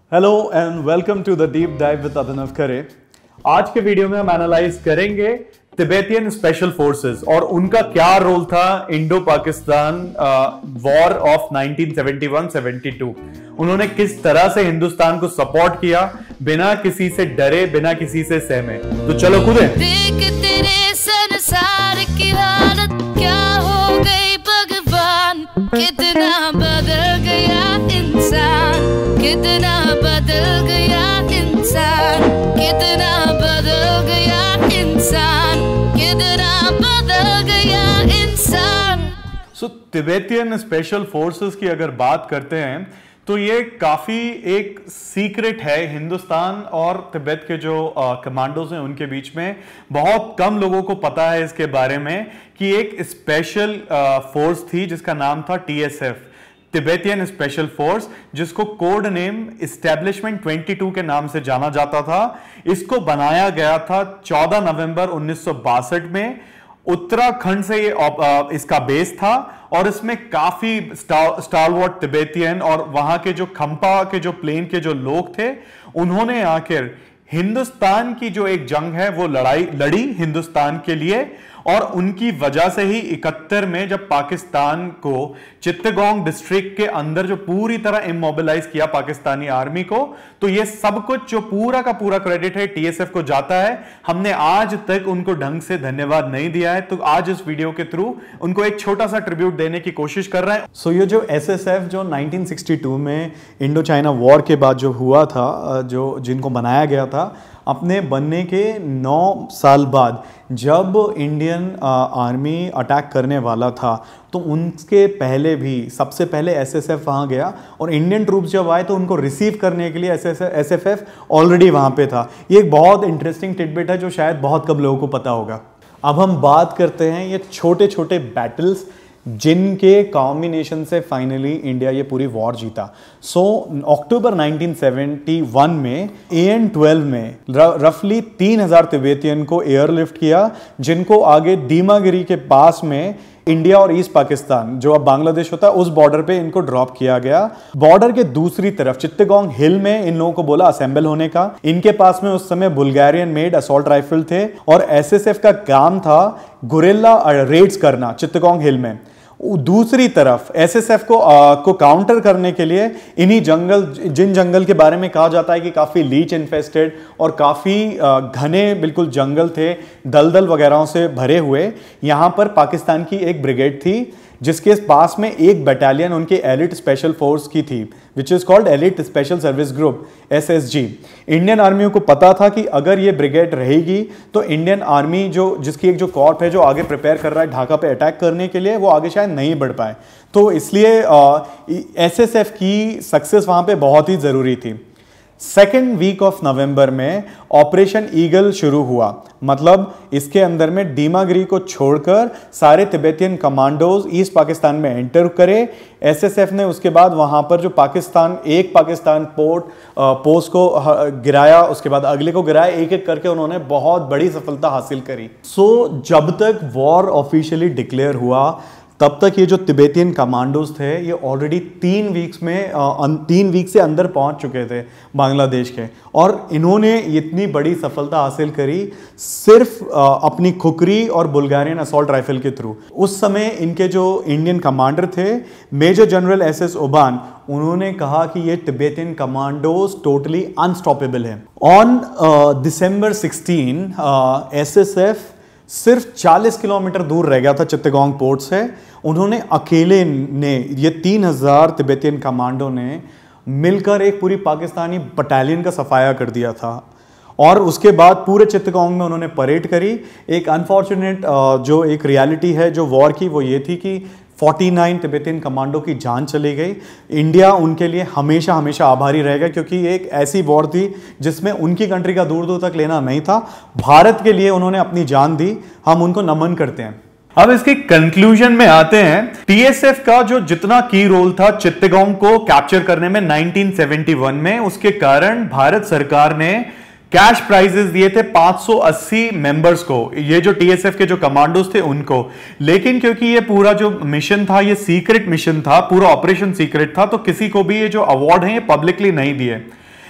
Hello and welcome to the deep dive with Abhinav Khare. आज के video में हम एनालाइज करेंगे तिब्बतियन स्पेशल फोर्सेस और उनका क्या रोल था इंडो पाकिस्तान वॉर ऑफ 1971-72। उन्होंने किस तरह से हिंदुस्तान को सपोर्ट किया बिना किसी से डरे, बिना किसी से सहमे। तो चलो कूदे। देख तेरे संसार की हालत क्या हो गई भगवान, कितना बदल गया इंसान, कितना बदल गया इंसान, कितना बदल गया इंसान, कितना बदल गया इंसान। सो तिब्बतियन स्पेशल फोर्सेस की अगर बात करते हैं तो ये काफी एक सीक्रेट है हिंदुस्तान और तिब्बत के जो कमांडोज हैं उनके बीच में। बहुत कम लोगों को पता है इसके बारे में कि एक स्पेशल फोर्स थी जिसका नाम था TSF, तिब्बतियन स्पेशल फोर्स, जिसको कोड नेम एस्टेब्लिशमेंट 22 के नाम से जाना जाता था। इसको बनाया गया था 14 नवंबर 1962 में। उत्तराखंड से ये इसका बेस था और इसमें काफी स्टालवर्ट तिब्बतियन और वहां के जो खंपा के जो प्लेन के जो लोग थे, उन्होंने आखिर हिंदुस्तान की जो एक जंग है वो लड़ी हिंदुस्तान के लिए। और उनकी वजह से ही 71 में जब पाकिस्तान को चित्तगोंग डिस्ट्रिक्ट के अंदर जो पूरी तरह इमोबिलाइज किया पाकिस्तानी आर्मी को, तो ये सब कुछ जो पूरा का पूरा क्रेडिट है TSF को जाता है। हमने आज तक उनको ढंग से धन्यवाद नहीं दिया है, तो आज इस वीडियो के थ्रू उनको एक छोटा सा ट्रिब्यूट देने की कोशिश कर रहे हैं। सो ये जो SFF जो 1962 में इंडो चाइना वॉर के बाद जो हुआ था, जो जिनको बनाया गया था, अपने बनने के 9 साल बाद जब इंडियन आर्मी अटैक करने वाला था, तो उनके पहले भी सबसे पहले SFF वहाँ गया और इंडियन ट्रूप्स जब आए तो उनको रिसीव करने के लिए SFF ऑलरेडी वहाँ पे था। ये एक बहुत इंटरेस्टिंग टिडबिट है जो शायद बहुत कम लोगों को पता होगा। अब हम बात करते हैं ये छोटे छोटे बैटल्स जिनके कॉम्बिनेशन से फाइनली इंडिया ये पूरी वॉर जीता। अक्टूबर 1971 में AN-12 में रफली 3000 तिब्बतियन को एयरलिफ्ट किया, जिनको आगे दीमागिरी के पास में इंडिया और ईस्ट पाकिस्तान जो अब बांग्लादेश होता है उस बॉर्डर पे इनको ड्रॉप किया गया। बॉर्डर के दूसरी तरफ चित्तगोंग हिल में इन लोगों को बोला असेंबल होने का। इनके पास में उस समय बुल्गारियन मेड असॉल्ट राइफल थे और SSF का काम था गुरिल्ला रेड्स करना चित्तगोंग हिल में। दूसरी तरफ SSF को काउंटर करने के लिए इन्हीं जिन जंगल के बारे में कहा जाता है कि काफ़ी लीच इन्फेस्टेड और काफ़ी घने बिल्कुल जंगल थे, दलदल वगैरह से भरे हुए, यहाँ पर पाकिस्तान की एक ब्रिगेड थी जिसके पास में एक बटालियन उनके एलिट स्पेशल फोर्स की थी, which is called elite special service group SSG। Indian आर्मियों को पता था कि अगर ये ब्रिगेड रहेगी तो इंडियन आर्मी जिसकी एक जो कॉर्प है जो आगे प्रिपेयर कर रहा है ढाका पे अटैक करने के लिए, वो आगे शायद नहीं बढ़ पाए। तो इसलिए SSF की सक्सेस वहाँ पे बहुत ही ज़रूरी थी। सेकेंड वीक ऑफ नवंबर में ऑपरेशन ईगल शुरू हुआ। मतलब इसके अंदर में दीमागिरी को छोड़कर सारे तिब्बतियन कमांडोज ईस्ट पाकिस्तान में एंटर करे। SSF ने उसके बाद वहां पर जो पाकिस्तान पोस्ट को गिराया, उसके बाद अगले को गिराया, एक एक करके उन्होंने बहुत बड़ी सफलता हासिल करी। जब तक वॉर ऑफिशियली डिक्लेयर हुआ तब तक ये जो तिब्बतियन कमांडोज थे ये ऑलरेडी 3 वीक से अंदर पहुंच चुके थे बांग्लादेश के, और इन्होंने इतनी बड़ी सफलता हासिल करी सिर्फ अपनी खुकरी और बुल्गारियन असॉल्ट राइफल के थ्रू। उस समय इनके जो इंडियन कमांडर थे मेजर जनरल SS ओबान, उन्होंने कहा कि ये तिब्बतियन कमांडोज टोटली अनस्टॉपेबल है। ऑन December 16 SSF सिर्फ 40 किलोमीटर दूर रह गया था चित्तगोंग पोर्ट से। उन्होंने अकेले ने ये 3000 तिब्बतियन कमांडो ने मिलकर एक पूरी पाकिस्तानी बटालियन का सफाया कर दिया था और उसके बाद पूरे चित्तगोंग में उन्होंने परेड करी। एक अनफॉर्चुनेट जो एक रियलिटी है जो वॉर की, वो ये थी कि 49 तिब्बतियन कमांडो की जान चली गई। इंडिया उनके लिए हमेशा हमेशा आभारी रहेगा, क्योंकि एक ऐसी वॉर थी जिसमें उनकी कंट्री का दूर दूर तक लेना नहीं था। भारत के लिए उन्होंने अपनी जान दी, हम उनको नमन करते हैं। अब इसके कंक्लूजन में आते हैं। TSF का जो जितना की रोल था चित्तगोंग को कैप्चर करने में 1971 में, उसके कारण भारत सरकार ने कैश प्राइजेस दिए थे 580 मेंबर्स को, ये जो TSF के जो कमांडोज थे उनको। लेकिन क्योंकि ये पूरा जो मिशन था ये सीक्रेट मिशन था, पूरा ऑपरेशन सीक्रेट था, तो किसी को भी ये जो अवार्ड है ये पब्लिकली नहीं दिए।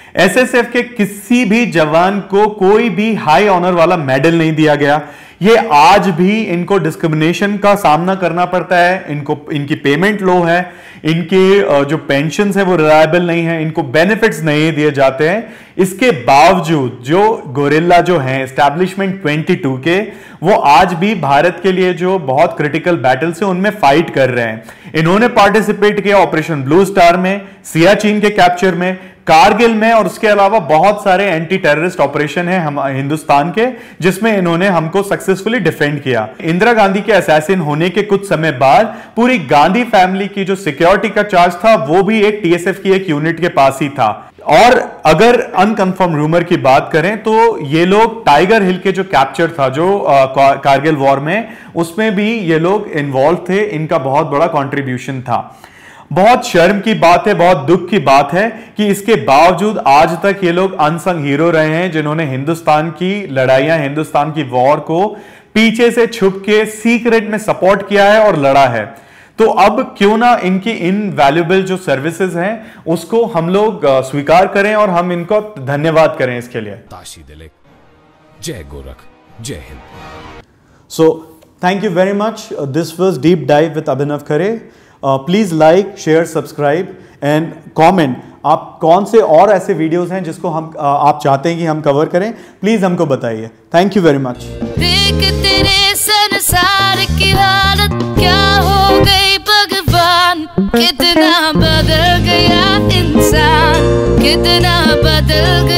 एसएसएफ के किसी भी जवान को कोई भी हाई ऑनर वाला मेडल नहीं दिया गया। ये आज भी इनको डिस्क्रिमिनेशन का सामना करना पड़ता है, इनकी पेमेंट लो है, इनके जो पेंशन है वो रिलायबल नहीं है, इनको बेनिफिट्स नहीं दिए जाते हैं। इसके बावजूद जो गोरिल्ला जो हैं एस्टैब्लिशमेंट 22 के, वो आज भी भारत के लिए जो बहुत क्रिटिकल बैटल्स है उनमें फाइट कर रहे हैं। इन्होंने पार्टिसिपेट किया ऑपरेशन ब्लू स्टार में, सियाचिन के कैप्चर में, कारगिल में, और उसके अलावा बहुत सारे एंटी टेररिस्ट ऑपरेशन हैं हम हिंदुस्तान के, जिसमें इन्होंने हमको सक्सेसफुली डिफेंड किया। इंदिरा गांधी के असैसिन होने के कुछ समय बाद पूरी गांधी फैमिली की जो सिक्योरिटी का चार्ज था वो भी एक टीएसएफ की एक यूनिट के पास ही था। और अगर अनकंफर्म रूमर की बात करें तो ये लोग टाइगर हिल के जो कैप्चर था जो कारगिल वॉर में, उसमें भी ये लोग इन्वॉल्व थे, इनका बहुत बड़ा कंट्रीब्यूशन था। बहुत शर्म की बात है, बहुत दुख की बात है कि इसके बावजूद आज तक ये लोग अनसंग हीरो रहे हैं, जिन्होंने हिंदुस्तान की लड़ाइयां, हिंदुस्तान की वॉर को पीछे से छुप के सीक्रेट में सपोर्ट किया है और लड़ा है। तो अब क्यों ना इनकी इनवैल्यूएबल जो सर्विसेज हैं उसको हम लोग स्वीकार करें और हम इनको धन्यवाद करें इसके लिए। जय गोरख, जय Hind. So thank you very much. This was deep dive with Abhinav Khare. Please like, share, subscribe and comment. आप कौन से और ऐसे वीडियोस हैं जिसको हम आप चाहते हैं कि हम कवर करें, प्लीज हमको बताइए। Thank you very much. देख तेरे संसार की हालत क्या हो गई भगवान, कितना बदल गया इंसान, कितना बदल